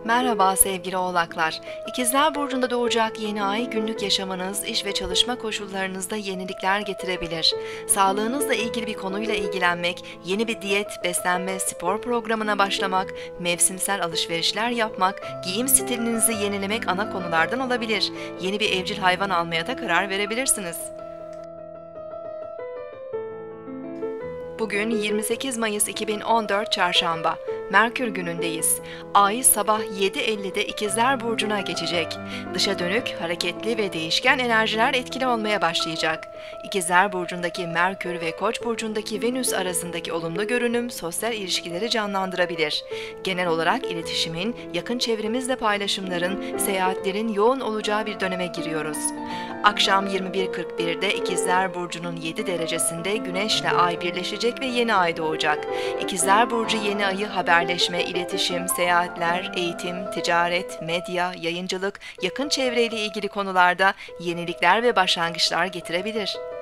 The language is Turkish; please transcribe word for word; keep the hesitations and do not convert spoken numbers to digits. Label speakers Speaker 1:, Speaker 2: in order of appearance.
Speaker 1: Merhaba sevgili oğlaklar. İkizler Burcu'nda doğacak yeni ay günlük yaşamınız, iş ve çalışma koşullarınızda yenilikler getirebilir. Sağlığınızla ilgili bir konuyla ilgilenmek, yeni bir diyet, beslenme, spor programına başlamak, mevsimsel alışverişler yapmak, giyim stilinizi yenilemek ana konulardan olabilir. Yeni bir evcil hayvan almaya da karar verebilirsiniz. Bugün yirmi sekiz Mayıs iki bin on dört Çarşamba. Merkür günündeyiz. Ay sabah yedi ellide İkizler Burcu'na geçecek. Dışa dönük, hareketli ve değişken enerjiler etkili olmaya başlayacak. İkizler Burcu'ndaki Merkür ve Koç Burcu'ndaki Venüs arasındaki olumlu görünüm sosyal ilişkileri canlandırabilir. Genel olarak iletişimin, yakın çevremizle paylaşımların, seyahatlerin yoğun olacağı bir döneme giriyoruz. Akşam yirmi bir kırk birde İkizler Burcu'nun yedi derecesinde Güneş'le Ay birleşecek ve yeni ay doğacak. İkizler Burcu yeni ayı haberleşme, iletişim, seyahatler, eğitim, ticaret, medya, yayıncılık, yakın çevreyle ilgili konularda yenilikler ve başlangıçlar getirebilir.